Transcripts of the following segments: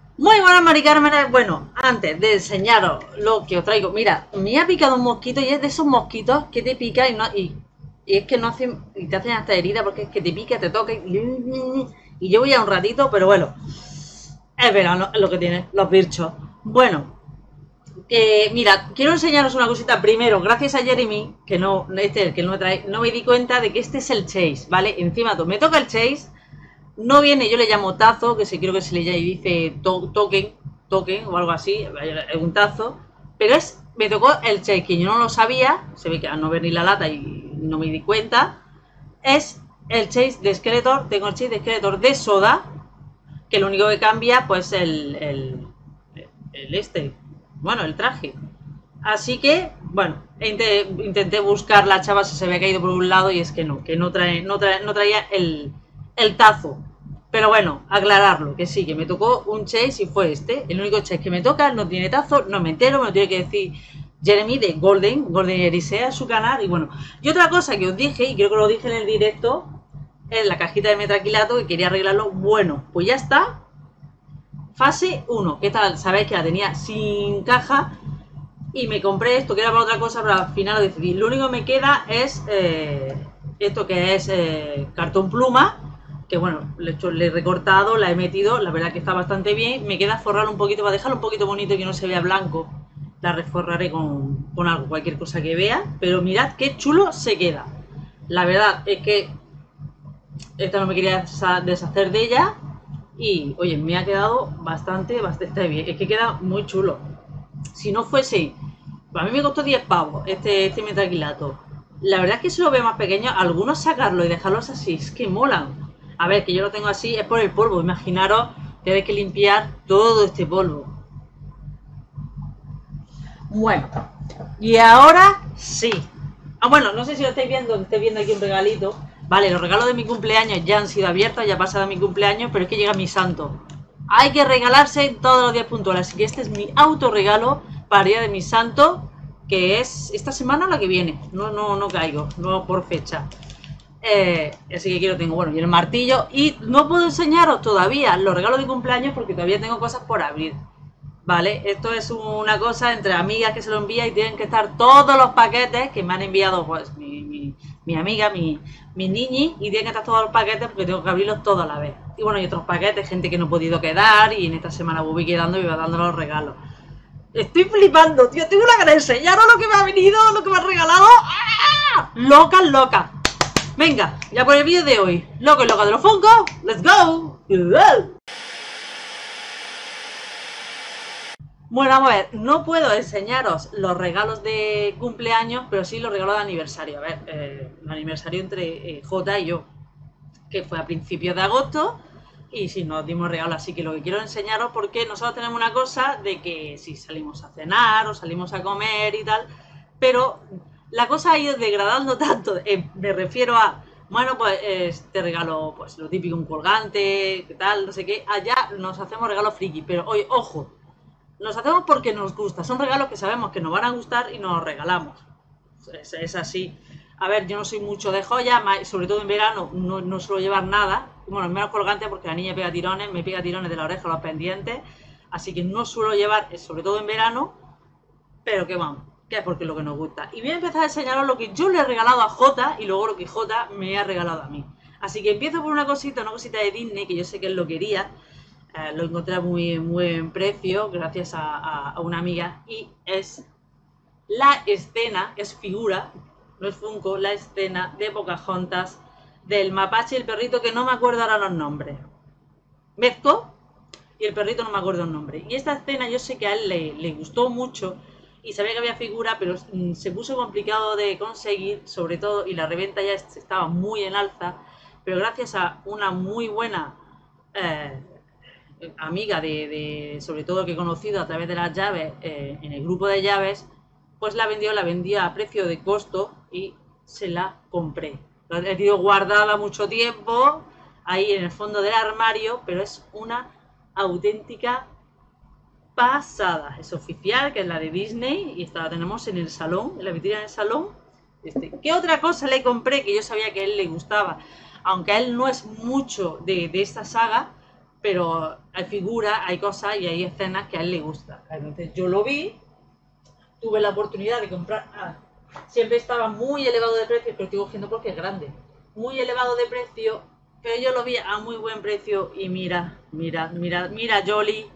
Muy buenas, Mari Carmen. Bueno, antes de enseñaros lo que os traigo, mira, me ha picado un mosquito y es de esos mosquitos que te pica y es que no hacen, y te hacen hasta herida porque es que te pica, te toca y yo voy a un ratito, pero bueno, es verano, es lo que tiene, los birchos. Bueno, mira, quiero enseñaros una cosita primero, gracias a Jeremy, que no, este es el que no me trae, no me di cuenta de que este es el Chase, ¿vale? Encima me toca el Chase. No viene, yo le llamo tazo, que creo que se le llama y dice token o algo así, es un tazo. Pero me tocó el Chase, que yo no lo sabía, se ve que al no ver ni la lata y no me di cuenta. Es el Chase de Skeletor, tengo el Chase de Skeletor de soda, que lo único que cambia, pues bueno, el traje. Así que, bueno, intenté buscar la chava si se había caído por un lado y es que no traía el tazo. Pero bueno, aclararlo, que sí, que me tocó un chase y fue este. El único chase que me toca, no tiene tazo, no me entero, me lo tiene que decir Jeremy de Golden Erisea, su canal. Y bueno, y otra cosa que os dije, y creo que lo dije en el directo, en la cajita de metraquilato, que quería arreglarlo. Bueno, pues ya está. Fase 1, ¿qué tal? Sabéis que la tenía sin caja y me compré esto que era para otra cosa, pero al final lo decidí. Lo único que me queda es esto que es cartón pluma, que bueno, le he recortado, la he metido, la verdad que está bastante bien. Me queda forrarlo un poquito para dejarlo un poquito bonito y que no se vea blanco. La reforraré con algo, cualquier cosa que vea, pero mirad qué chulo se queda. La verdad es que esta no me quería deshacer de ella y oye, me ha quedado bastante bien. Es que queda muy chulo. Si no fuese, a mí me costó 10 pavos este metraquilato. La verdad es que si lo veo más pequeño, algunos sacarlo y dejarlos así, es que molan. A ver, que yo lo tengo así, es por el polvo. Imaginaros que hay que limpiar todo este polvo. Bueno, y ahora sí. Bueno, no sé si lo estáis viendo aquí un regalito. Vale, los regalos de mi cumpleaños ya han sido abiertos, ya ha pasado mi cumpleaños, pero es que llega mi santo. Hay que regalarse todos los días puntuales, así que este es mi autorregalo para el día de mi santo, que es esta semana o la que viene. No caigo, no por fecha. Así que aquí lo tengo, bueno, y el martillo. Y no puedo enseñaros todavía los regalos de cumpleaños porque todavía tengo cosas por abrir. Vale, esto es una cosa entre amigas que se lo envía y tienen que estar todos los paquetes que me han enviado pues mi amiga, mi niñi, y tienen que estar todos los paquetes porque tengo que abrirlos todos a la vez. Y bueno, hay otros paquetes, gente que no he podido quedar y en esta semana voy quedando y voy dando los regalos. Estoy flipando, tío, tengo una gran enseñaros lo que me ha venido, lo que me han regalado. ¡Ah! Loca, loca. Venga, ya por el vídeo de hoy. Loco y loca de los Funko, let's go. Bueno, vamos a ver, no puedo enseñaros los regalos de cumpleaños, pero sí los regalos de aniversario. A ver, el aniversario entre J y yo, que fue a principios de agosto, y sí, nos dimos regalos, así que lo que quiero enseñaros, porque nosotros tenemos una cosa de que si salimos a cenar o salimos a comer y tal, pero la cosa ha ido degradando tanto, me refiero a, bueno, pues te regalo pues lo típico, un colgante, qué tal, no sé qué, allá nos hacemos regalos friki, pero oye, ojo, los hacemos porque nos gusta. Son regalos que sabemos que nos van a gustar y nos los regalamos. Es así. A ver, yo no soy mucho de joyas, sobre todo en verano no suelo llevar nada. Bueno, menos colgante porque la niña pega tirones, me pega tirones de la oreja, los pendientes. Así que no suelo llevar, sobre todo en verano, pero que vamos, que es porque es lo que nos gusta. Y voy a empezar a enseñaros lo que yo le he regalado a Jota y luego lo que Jota me ha regalado a mí. Así que empiezo por una cosita de Disney, que yo sé que él lo quería. Lo encontré a muy buen precio gracias a una amiga y es la escena, es figura, no es Funko, la escena de Pocahontas del mapache y el perrito que no me acuerdo ahora los nombres. Mezco y el perrito no me acuerdo el nombre. Y esta escena yo sé que a él le gustó mucho y sabía que había figura, pero se puso complicado de conseguir, sobre todo, y la reventa ya estaba muy en alza, pero gracias a una muy buena amiga sobre todo que he conocido a través de las llaves en el grupo de llaves, pues la vendía a precio de costo y se la compré. La he tenido guardada mucho tiempo ahí en el fondo del armario, pero es una auténtica pasada. Es oficial, que es la de Disney, y esta la tenemos en el salón, en la vitrina del salón. ¿Qué otra cosa le compré que yo sabía que a él le gustaba? Aunque a él no es mucho de esta saga, pero hay figuras, hay cosas y hay escenas que a él le gustan. Entonces yo lo vi, tuve la oportunidad de comprar, siempre estaba muy elevado de precio, pero estoy cogiendo porque es grande, muy elevado de precio, pero yo lo vi a muy buen precio y mira Jolly,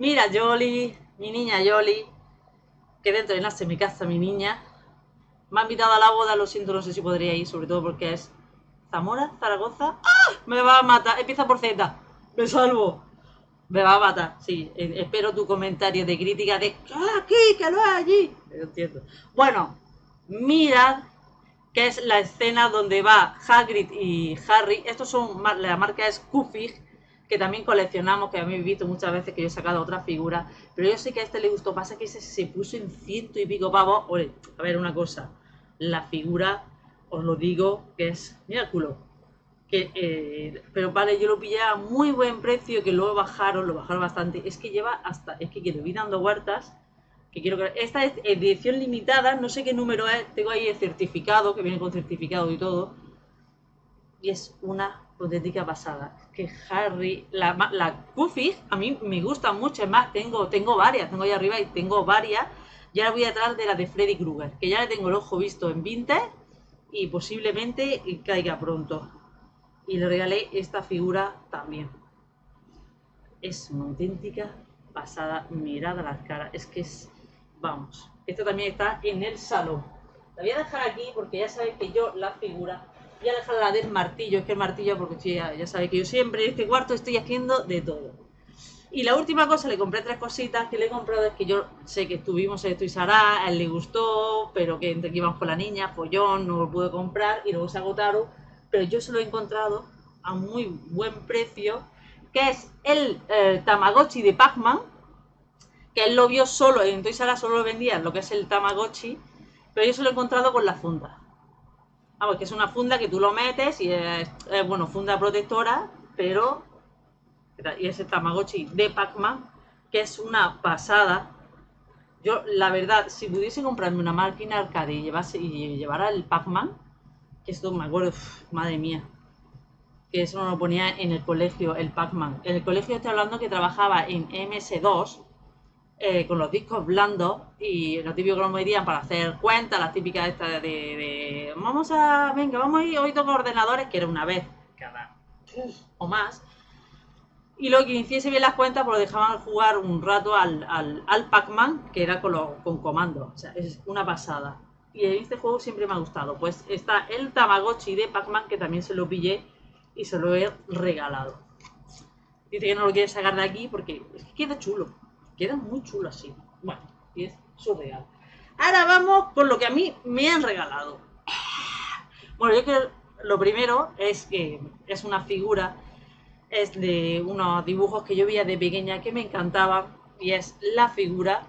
mi niña Jolly, que dentro de nace mi casa, mi niña, me ha invitado a la boda, lo siento, no sé si podría ir, sobre todo porque es Zamora, Zaragoza. ¡Ah! Me va a matar, empieza por Z, me salvo. Me va a matar, sí. Espero tu comentario de crítica de que aquí, que no es allí. Lo entiendo. Bueno, mirad que es la escena donde va Hagrid y Harry. Estos son, la marca es Kufig, que también coleccionamos, que habéis visto muchas veces que yo he sacado otras figuras. Pero yo sé que a este le gustó. Pasa que ese se puso en 100 y pico pavos. Oye, a ver una cosa. La figura, os lo digo, que es, mira el culo. Pero vale, yo lo pillé a muy buen precio, que luego lo bajaron bastante. Es que lleva hasta, es que vi dando vueltas, que quiero que esta es edición limitada, no sé qué número es, tengo ahí el certificado, que viene con certificado y todo, y es una auténtica pasada. Que Harry, la Goofy, a mí me gusta mucho, es más, tengo varias, tengo ahí arriba y tengo varias, y ahora voy atrás de la de Freddy Krueger, que ya le tengo el ojo visto en Vinted, y posiblemente caiga pronto. Y le regalé esta figura también. Es una auténtica pasada, mirad a las caras, es que es, vamos, esto también está en el salón. La voy a dejar aquí porque ya sabéis que yo la figura, voy a dejar la del martillo, es que el martillo, porque ya sabéis que yo siempre en este cuarto estoy haciendo de todo. Y la última cosa, le compré 3 cositas que le he comprado, es que yo sé que estuvimos en Toys R Us, a él le gustó, pero que entre que íbamos con la niña, follón, no lo pude comprar y luego se agotaron, pero yo se lo he encontrado a muy buen precio, que es el Tamagotchi de Pac-Man, que él lo vio solo, en Toys R Us solo lo vendían lo que es el Tamagotchi, pero yo se lo he encontrado con la funda. Vamos, que es una funda que tú lo metes y es bueno, funda protectora, pero y ese Tamagotchi de Pac-Man, que es una pasada. Yo, la verdad, si pudiese comprarme una máquina arcade y llevara el Pac-Man, que esto me acuerdo, madre mía, que eso no lo ponía en el colegio, el Pac-Man. En el colegio estoy hablando que trabajaba en MS2, con los discos blandos, y lo típico que nos medían para hacer cuentas, las típicas estas vamos a ir hoy con ordenadores, que era una vez cada o más. Y luego que hiciese bien las cuentas, pues lo dejaban jugar un rato al Pac-Man, que era con comando. O sea, es una pasada. Y este juego siempre me ha gustado. Pues está el Tamagotchi de Pac-Man, que también se lo pillé y se lo he regalado. Dice que no lo quiere sacar de aquí porque es que queda chulo. Queda muy chulo así. Bueno, y es surreal. Ahora vamos con lo que a mí me han regalado. Bueno, yo creo que lo primero es que es una figura, es de unos dibujos que yo veía de pequeña que me encantaban, y es la figura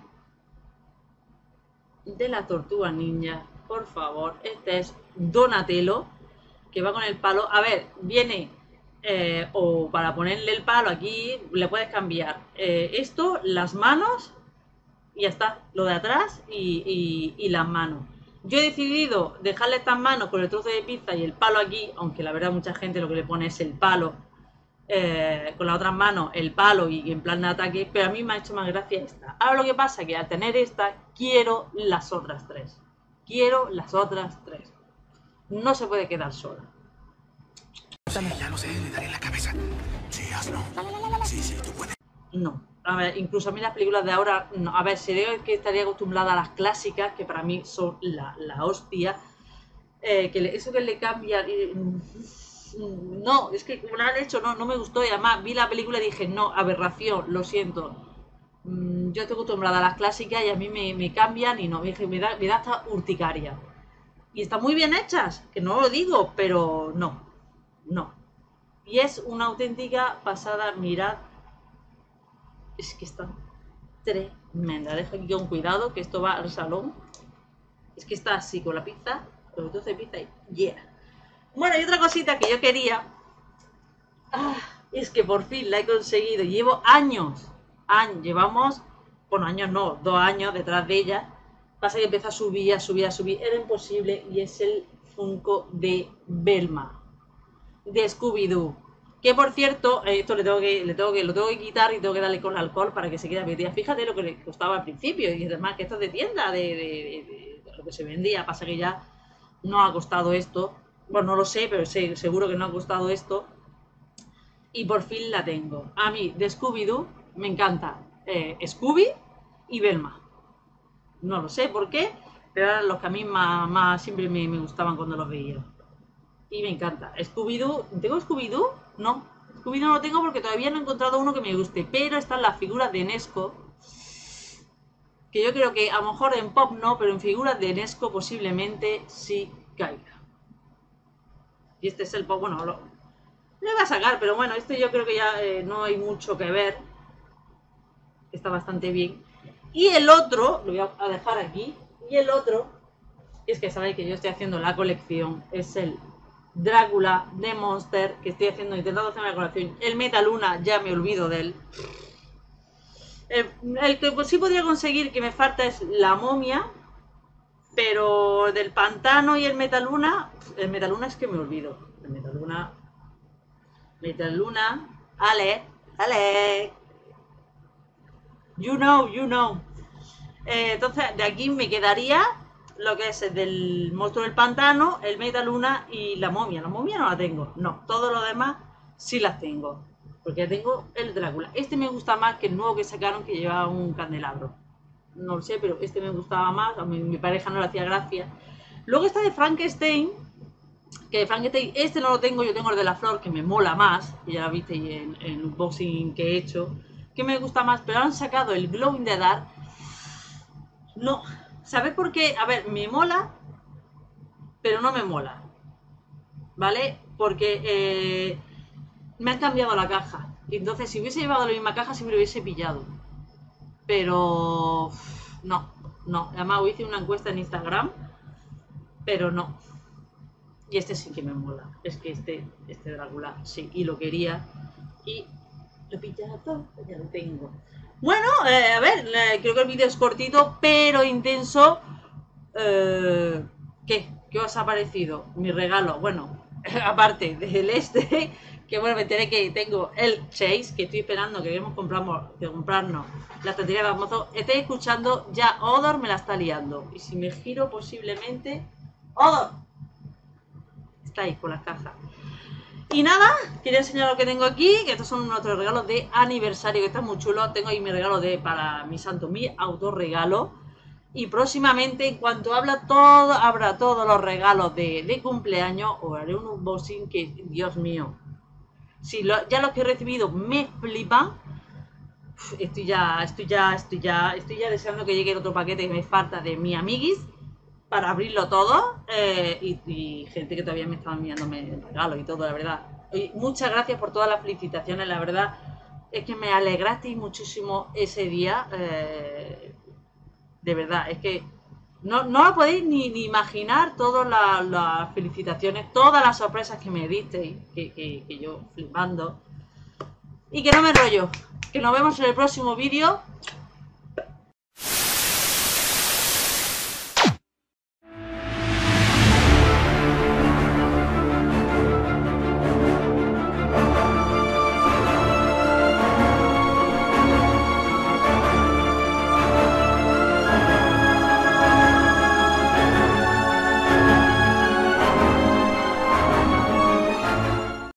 de la tortuga ninja. Por favor, este es Donatello, que va con el palo. A ver, viene o para ponerle el palo aquí le puedes cambiar esto, las manos y ya está, lo de atrás y las manos. Yo he decidido dejarle estas manos con el trozo de pizza y el palo aquí, aunque la verdad mucha gente lo que le pone es el palo, con las otras manos el palo y en plan de ataque, pero a mí me ha hecho más gracia esta. Ahora lo que pasa es que al tener esta, quiero las otras 3. Quiero las otras 3. No se puede quedar sola. Sí, ya lo sé, le daré en la cabeza. Sí, hazlo. Sí, tú puedes. No. A ver, incluso a mí las películas de ahora, no. A ver, sería que estaría acostumbrada a las clásicas, que para mí son la hostia. Eso que le cambia... no, es que como lo han hecho, no me gustó. Y además vi la película y dije, no, aberración, lo siento. Yo estoy acostumbrada a las clásicas y a mí me cambian y no, me da hasta urticaria. Y están muy bien hechas, que no lo digo, pero no. Y es una auténtica pasada, mirad. Es que está tremenda. Dejo aquí con cuidado, que esto va al salón. Es que está así con la pizza, con el trozo de pizza y yeah. Bueno, y otra cosita que yo quería, es que por fin la he conseguido. Llevo años, llevamos, bueno, años no, 2 años detrás de ella. Pasa que empieza a subir, era imposible, y es el Funko de Velma, de Scooby-Doo. Que por cierto, esto lo tengo que quitar y tengo que darle con alcohol para que se quede apetita. Fíjate lo que le costaba al principio. Y además que esto es de tienda, de lo que se vendía. Pasa que ya no ha costado esto. Bueno, no lo sé, pero seguro que no ha costado esto. Y por fin la tengo. A mí, de Scooby-Doo, me encanta Scooby y Velma. No lo sé por qué, pero eran los que a mí más siempre me gustaban cuando los veía. Y me encanta. Scooby-Doo, ¿tengo Scooby-Doo? No. Scooby-Doo no lo tengo porque todavía no he encontrado uno que me guste. Pero están las figuras de Nesco. Que yo creo que a lo mejor en Pop no, pero en figuras de Nesco posiblemente sí caiga. Y este es el Pop, bueno, lo voy a sacar, pero bueno, este yo creo que ya no hay mucho que ver. Está bastante bien. Y el otro, lo voy a dejar aquí. Y el otro, es que sabéis que yo estoy haciendo la colección, es el Drácula de Monster, que estoy intentando hacer una colección. El Metaluna, ya me olvido de él. El que pues sí podría conseguir que me falta es la momia, pero del pantano y el Metaluna es que me olvido. El Metaluna, Ale, you know. Entonces, de aquí me quedaría lo que es el del monstruo del pantano, el Metaluna y la momia. La momia no la tengo, no. Todo lo demás sí las tengo. Porque ya tengo el Drácula. Este me gusta más que el nuevo que sacaron que llevaba un candelabro. No lo sé, pero este me gustaba más. A mi pareja no le hacía gracia. Luego está de Frankenstein. Que de Frankenstein, este no lo tengo. Yo tengo el de la flor, que me mola más. Que ya visteis en el unboxing que he hecho. Que me gusta más. Pero han sacado el Glow in the Dark. No. ¿Sabes por qué? A ver, me mola, pero no me mola. ¿Vale? Porque me han cambiado la caja. Y entonces, si hubiese llevado la misma caja, sí me lo hubiese pillado. Pero no. Además, hice una encuesta en Instagram, pero no. Y este sí que me mola. Es que este Drácula, sí, y lo quería. Y lo he pillado, ya lo tengo. Bueno, a ver, creo que el vídeo es cortito, pero intenso. ¿Qué os ha parecido? Mi regalo, bueno, aparte del que bueno, me enteré que tengo el Chase, que estoy esperando que queremos comprarnos la estantería de famoso. Estoy escuchando, ya Odor me la está liando. Y si me giro posiblemente... ¡Odor! Está ahí con las cajas. Y nada, quería enseñar lo que tengo aquí, que estos son nuestros regalos de aniversario, que están muy chulos. Tengo ahí mi regalo para mi santo, mi autorregalo. Y próximamente, en cuanto abra todos los regalos de cumpleaños, os haré un unboxing que, Dios mío, si ya los que he recibido me flipan. Estoy ya deseando que llegue el otro paquete que me falta de mi amiguis para abrirlo todo, y gente que todavía me está enviándome regalos y todo, la verdad. Y muchas gracias por todas las felicitaciones, la verdad es que me alegrasteis muchísimo ese día, de verdad, es que no lo podéis ni imaginar todas las felicitaciones, todas las sorpresas que me disteis, que yo flipando. Y que no me enrollo, que nos vemos en el próximo vídeo.